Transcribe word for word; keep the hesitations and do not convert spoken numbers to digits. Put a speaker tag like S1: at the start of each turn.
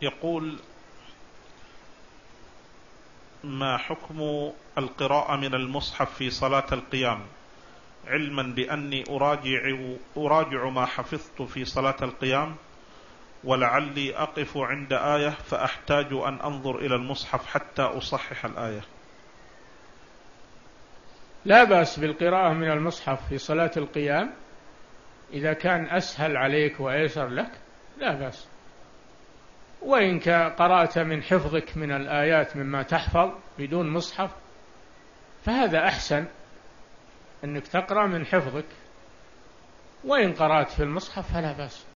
S1: يقول: ما حكم القراءة من المصحف في صلاة القيام، علما بأني أراجع, أراجع ما حفظت في صلاة القيام، ولعلي أقف عند آية فأحتاج أن أنظر إلى المصحف حتى أصحح الآية؟
S2: لا بأس بالقراءة من المصحف في صلاة القيام إذا كان أسهل عليك وأيسر لك، لا بأس. وإن قرأت من حفظك من الآيات مما تحفظ بدون مصحف فهذا أحسن، أنك تقرأ من حفظك، وإن قرأت في المصحف فلا بأس.